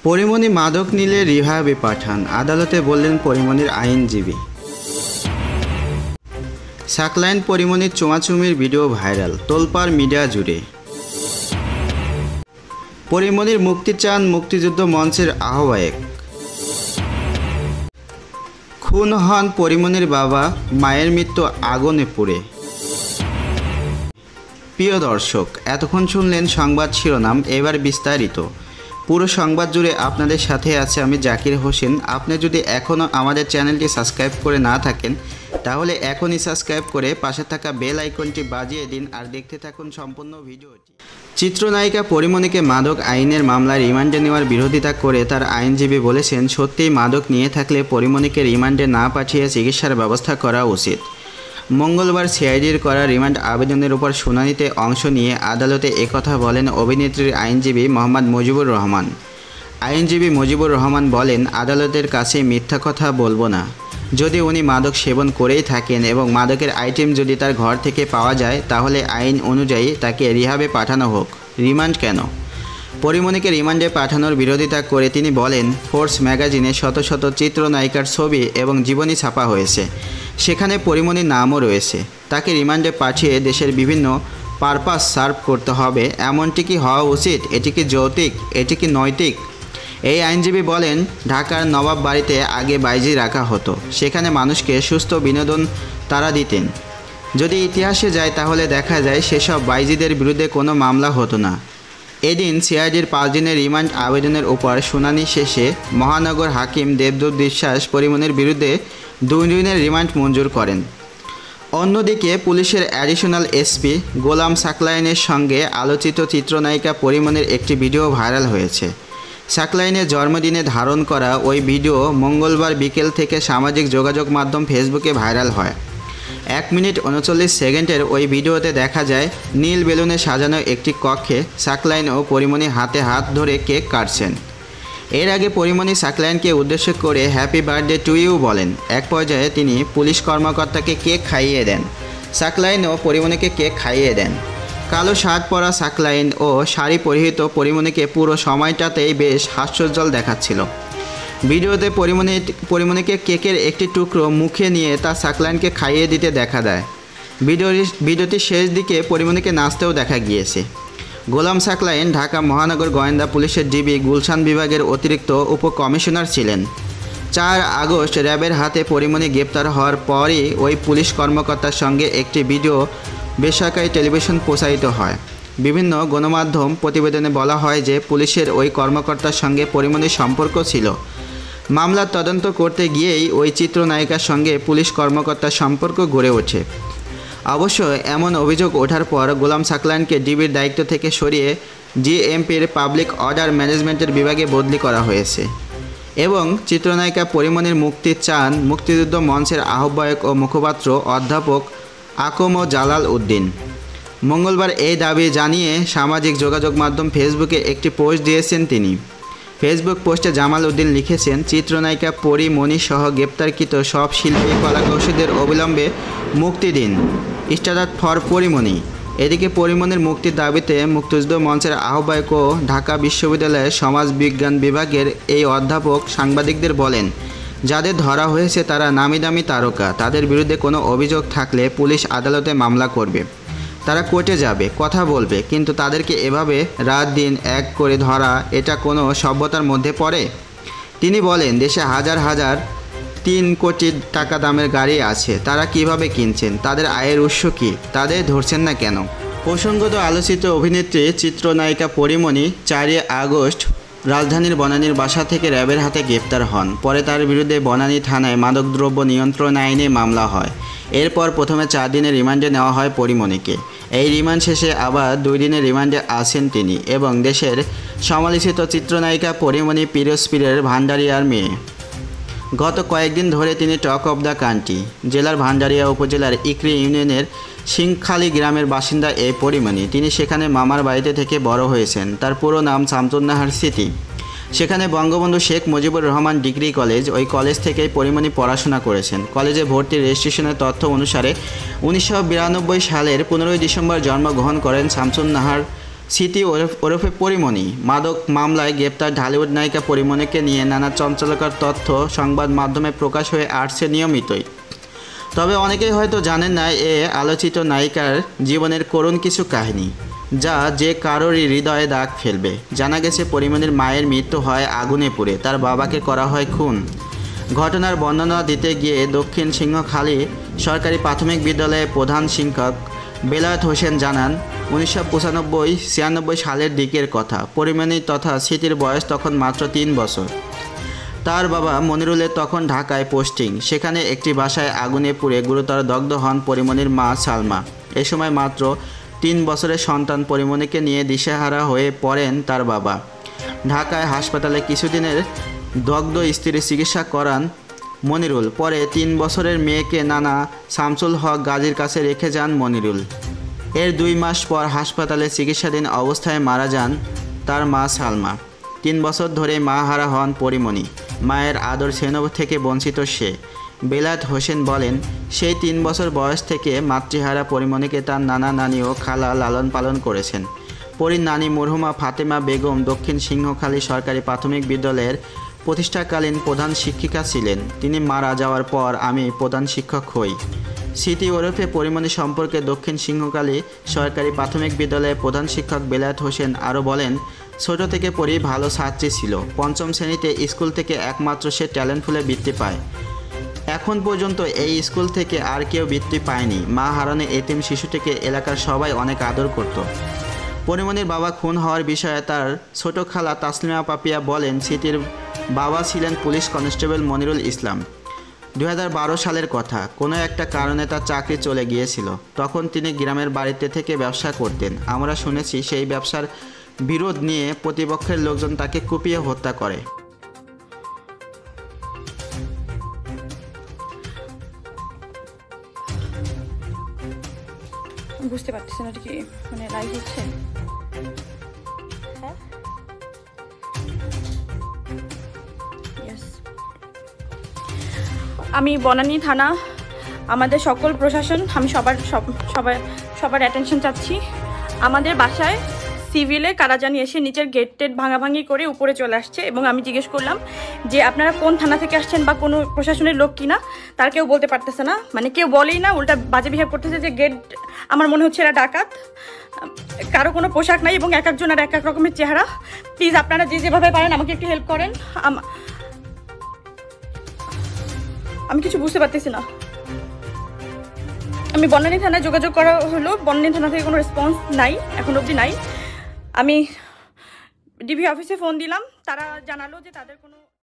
পরিমণি মাদক নিলে রিহাবে পাঠান, আদালতে বললেন পরিমণির আইনজীবী। সাকলাইন পরিমণির চুমাচুমির ভিডিও ভাইরাল, তোলপাড় মিডিয়া জুড়ে। পরিমণির মুক্তি চান মুক্তিযুদ্ধ মঞ্চের আহ্বায়ক। খুন হন পরিমণির বাবা, মায়ের মৃত্যু আগুনে পুড়ে। প্রিয় দর্শক, এতক্ষণ শুনলেন সংবাদ শিরোনাম, এবার বিস্তারিত। পুরো সংবাদ জুড়ে আপনাদের সাথে আছে আমি জাকির হোসেন। আপনি যদি এখনও আমাদের চ্যানেলটি সাবস্ক্রাইব করে না থাকেন তাহলে এখনই সাবস্ক্রাইব করে পাশে থাকা বেল আইকনটি বাজিয়ে দিন আর দেখতে থাকুন সম্পূর্ণ ভিডিওটি। চিত্রনায়িকা পরিমণিকে মাদক আইনের মামলায় রিমান্ডে নেওয়ার বিরোধিতা করে তার আইনজীবী বলেছেন, সত্যিই মাদক নিয়ে থাকলে পরিমণিকে রিমান্ডে না পাঠিয়ে চিকিৎসার ব্যবস্থা করা উচিত। মঙ্গলবার সিআইডির করা রিমান্ড আবেদনের উপর শুনানিতে অংশ নিয়ে আদালতে একথা বলেন অভিনেত্রীর আইনজীবী মোহাম্মদ মুজিবুর রহমান। আইনজীবী মুজিবুর রহমান বলেন, আদালতের কাছে মিথ্যা কথা বলবো না। যদি উনি মাদক সেবন করেই থাকেন এবং মাদকের আইটেম যদি তার ঘর থেকে পাওয়া যায় তাহলে আইন অনুযায়ী তাকে রিহাবে পাঠানো হোক, রিমান্ড কেন? পরিমণিকে রিমান্ডে পাঠানোর বিরোধিতা করে তিনি বলেন, ফোর্স ম্যাগাজিনে শত শত চিত্রনায়িকার ছবি এবং জীবনী ছাপা হয়েছে, সেখানে পরিমণির নামও রয়েছে। তাকে রিমান্ডে পাঠিয়ে দেশের বিভিন্ন পারপাস সার্ভ করতে হবে, এমনটি কি হওয়া উচিত? এটি কি যৌক্তিক? এটি কি নৈতিক? এই আইনজীবী বলেন, ঢাকার নবাব বাড়িতে আগে বাইজি রাখা হতো, সেখানে মানুষকে সুস্থ বিনোদন তারা দিতেন। যদি ইতিহাসে যায় তাহলে দেখা যায় সেসব বাইজিদের বিরুদ্ধে কোনো মামলা হতো না। এদিন সিআইডির 5 দিনের রিমান্ড আবেদনের উপর শুনানি শেষে মহানগর হাকিম দেবদূত বিশ্বাস পরিমণির বিরুদ্ধে 2 দিনের রিমান্ড মঞ্জুর করেন। অন্যদিকে পুলিশের অ্যাডিশনাল এসপি গোলাম সাকলাইনের সঙ্গে আলোচিত চিত্রনায়িকা পরিমণির একটি ভিডিও ভাইরাল হয়েছে। সাকলাইনের জন্মদিনে ধারণ করা ওই ভিডিও মঙ্গলবার বিকেল থেকে সামাজিক যোগাযোগ মাধ্যম ফেসবুকে ভাইরাল হয়। 1 মিনিট 39 সেকেন্ডের ওই ভিডিওতে দেখা যায় নীল বেলুনে সাজানো একটি কক্ষে সাকলাইন ও পরিমণি হাতে হাত ধরে কেক কাটছেন। এর আগে পরিমণি সাকলাইনকে উদ্দেশ্য করে হ্যাপি বার্থডে টু ইউ বলেন। এক পর্যায়ে তিনি পুলিশ কর্মকর্তাকে কেক খাইয়ে দেন। সাকলাইন ও পরিমণিকে কেক খাইয়ে দেন। কালো শার্ট পরা সাকলাইন ও শাড়ি পরিহিত পরিমণিকে পুরো সময়টাতেই বেশ হাস্যোজ্জ্বল দেখাচ্ছিল। ভিডিওতে পরিমণিকে কেকের একটি টুকরো মুখে নিয়ে তা সাকলাইনকে খাইয়ে দিতে দেখা দেয়। ভিডিওটির শেষ দিকে পরিমণিকে নাচতেও দেখা গিয়েছে। গোলাম সাকলাইন ঢাকা মহানগর গোয়েন্দা পুলিশের ডিবি গুলশান বিভাগের অতিরিক্ত উপকমিশনার ছিলেন। 4 আগস্ট র্যাবের হাতে পরিমণি গ্রেপ্তার হওয়ার পরই ওই পুলিশ কর্মকর্তার সঙ্গে একটি ভিডিও বেসরকারি টেলিভিশন প্রচারিত হয়। বিভিন্ন গণমাধ্যম প্রতিবেদনে বলা হয় যে পুলিশের ওই কর্মকর্তার সঙ্গে পরিমণির সম্পর্ক ছিল। মামলার তদন্ত করতে গিয়েই ওই চিত্রনায়িকার সঙ্গে পুলিশ কর্মকর্তার সম্পর্ক গড়ে ওঠে। অবশ্য এমন অভিযোগ ওঠার পর গোলাম সাকলাইনকে ডিবির দায়িত্ব থেকে সরিয়ে জিএমপির পাবলিক অর্ডার ম্যানেজমেন্টের বিভাগে বদলি করা হয়েছে এবং চিত্রনায়িকা পরিমণির মুক্তি চান মুক্তিযুদ্ধ মঞ্চের আহ্বায়ক ও মুখপাত্র অধ্যাপক আকম জালাল উদ্দিন। মঙ্গলবার এই দাবি জানিয়ে সামাজিক যোগাযোগ মাধ্যম ফেসবুকে একটি পোস্ট দিয়েছেন তিনি। ফেসবুক পোস্টে জামাল উদ্দিন লিখেছেন, চিত্রনায়িকা পরিমণি সহ গ্রেপ্তারকৃত সব শিল্পী কলাকৌশলীদের অবিলম্বে মুক্তি দিন, স্ট্যান্ড ফর পরিমণি। এদিকে পরিমণির মুক্তির দাবিতে মুক্তিযুদ্ধ মঞ্চের আহ্বায়ক ও ঢাকা বিশ্ববিদ্যালয়ের সমাজ বিজ্ঞান বিভাগের এই অধ্যাপক সাংবাদিকদের বলেন, যাদের ধরা হয়েছে তারা নামি দামি তারকা, তাদের বিরুদ্ধে কোনো অভিযোগ থাকলে পুলিশ আদালতে মামলা করবে, তারা কোর্টে যাবে, কথা বলবে, কিন্তু তাদেরকে এভাবে রাত দিন এক করে ধরা এটা কোনো সভ্যতার মধ্যে পড়ে? তিনি বলেন, দেশে হাজার হাজার 3 কোটি টাকা দামের গাড়ি আছে, তারা কিভাবে কিনছেন? তাদের আয়ের উৎস কী? তাদের ধরছেন না কেন? প্রসঙ্গত আলোচিত অভিনেত্রী চিত্রনায়িকা পরিমণি 4 আগস্ট রাজধানীর বনানীর বাসা থেকে র্যাবের হাতে গ্রেপ্তার হন। পরে তার বিরুদ্ধে বনানী থানায় মাদকদ্রব্য নিয়ন্ত্রণ আইনে মামলা হয়। এরপর প্রথমে 4 দিনের রিমান্ডে নেওয়া হয় পরিমণিকে। এই রিমান্ড শেষে আবার 2 দিনের রিমান্ডে আছেন তিনি এবং দেশের সমালোচিত চিত্রনায়িকা পরিমণি পিরোজপুরের ভান্ডারিয়ার মেয়ে। গত কয়েকদিন ধরে তিনি টক অব দ্য কান্ট্রি। জেলার ভান্ডারিয়া উপজেলার ইকরি ইউনিয়নের সিংখালী গ্রামের বাসিন্দা এই পরিমণি। তিনি সেখানে মামার বাড়িতে থেকে বড় হয়েছেন। তার পুরো নাম শামসুন্নাহার স্মৃতি। সেখানে বঙ্গবন্ধু শেখ মুজিবুর রহমান ডিগ্রি কলেজ, ওই কলেজ থেকেই পরিমণি পড়াশোনা করেছেন। কলেজে ভর্তির রেজিস্ট্রেশনের তথ্য অনুসারে 1992 সালের 15 ডিসেম্বর জন্মগ্রহণ করেন শামসুন্নাহার স্মৃতি ওরফে পরিমণি মাদক মামলায় গ্রেপ্তার ঢালিউড নায়িকা পরিমণিকে নিয়ে নানা চঞ্চলকর তথ্য সংবাদ মাধ্যমে প্রকাশ হয়ে আসছে নিয়মিতই। তবে অনেকেই হয়তো জানেন না এ আলোচিত নায়িকার জীবনের করুণ কিছু কাহিনী, যা যে কারোরই হৃদয়ে দাগ ফেলবে। জানা গেছে পরিমণির মায়ের মৃত্যু হয় আগুনে পুড়ে, তার বাবাকে করা হয় খুন। ঘটনার বর্ণনা দিতে গিয়ে দক্ষিণ সিংহখালী সরকারি প্রাথমিক বিদ্যালয়ের প্রধান শিক্ষক বেলায়েত হোসেন জানান, 1995-96 সালের দিকের কথা। পরিমণি তথা স্মৃতির বয়স তখন মাত্র 3 বছর। তার বাবা মনিরুলের তখন ঢাকায় পোস্টিং। সেখানে একটি বাসায় আগুনে পুড়ে গুরুতর দগ্ধ হন পরিমণির মা সালমা। এ সময় মাত্র 3 বছরের সন্তান পরিমণিকে নিয়ে দিশেহারা হয়ে পড়েন তার বাবা। ঢাকায় হাসপাতালে কিছুদিনের দগ্ধ স্ত্রীর চিকিৎসা করান মনিরুল। পরে 3 বছরের মেয়েকে নানা শামসুল হক গাজীর কাছে রেখে যান মনিরুল। এর 2 মাস পর হাসপাতালে চিকিৎসাধীন অবস্থায় মারা যান তার মা সালমা। 3 বছর ধরে মা হারা হন পরিমণি। মায়ের আদর স্নেহ থেকে বঞ্চিত সে। বেলায়েত হোসেন বলেন, সেই 3 বছর বয়স থেকে মাতৃহারা পরিমণিকে তার নানা নানি ও খালা লালন পালন করেছেন। পরীর নানি মরহুমা ফাতেমা বেগম দক্ষিণ সিংহখালী সরকারি প্রাথমিক বিদ্যালয়ের প্রতিষ্ঠাকালীন প্রধান শিক্ষিকা ছিলেন। তিনি মারা যাওয়ার পর আমি প্রধান শিক্ষক হই। স্মৃতি ওরফে পরিমণি সম্পর্কে দক্ষিণ সিংহখালী সরকারি প্রাথমিক বিদ্যালয়ের প্রধান শিক্ষক বেলায়েত হোসেন আরও বলেন, ছোট থেকে পরি ভালো ছাত্রী ছিল। 5ম শ্রেণীতে স্কুল থেকে একমাত্র সে ট্যালেন্ট ফুলে বৃত্তি পায়। এখন পর্যন্ত এই স্কুল থেকে আর কেউ বৃত্তি পায়নি। মা হারানো এতিম শিশুটিকে এলাকার সবাই অনেক আদর করত। পরিমণির বাবা খুন হওয়ার বিষয়ে তার ছোট খালা তাসলিমা পাপিয়া বলেন, স্মৃতির বাবা ছিলেন পুলিশ কনস্টেবল মনিরুল ইসলাম। 2012 সালের কথা। কোনো একটা কারণে তার চাকরি চলে গিয়েছিল। তখন তিনি গ্রামের বাড়িতে থেকে ব্যবসা করতেন। আমরা শুনেছি সেই ব্যবসার বিরোধ নিয়ে প্রতিপক্ষের লোকজন তাকে কুপিয়ে হত্যা করে। বুঝতে পারতেছি না কি মানে লাইভ হচ্ছে। আমি বনানী থানা, আমাদের সকল প্রশাসন, আমি সবার অ্যাটেনশন চাচ্ছি। আমাদের বাসায় সিভিলে কারা জানি এসে নিচের গেট টেট ভাঙাভাঙি করে উপরে চলে আসছে এবং আমি জিজ্ঞেস করলাম যে আপনারা কোন থানা থেকে আসছেন বা কোনো প্রশাসনের লোক কিনা। তার কেউ বলতে পারতেছে না, মানে কেউ বলেই না, উল্টা বাজে বিহেভ করতেছে যে গেট, আমার মনে হচ্ছে এরা ডাকাত। কারো কোনো পোশাক নাই এবং এক একজন আর এক এক রকমের চেহারা। প্লিজ আপনারা যেভাবে পারেন আমাকে একটু হেল্প করেন। আমি কিছু বুঝতে পারতেছি না। আমি বনানী থানায় যোগাযোগ করা হলো, বনানী থানা থেকে কোনো রেসপন্স নাই, এখন অবধি নাই। আমি ডিবি অফিসে ফোন দিলাম, তারা জানালো যে তাদের কোনো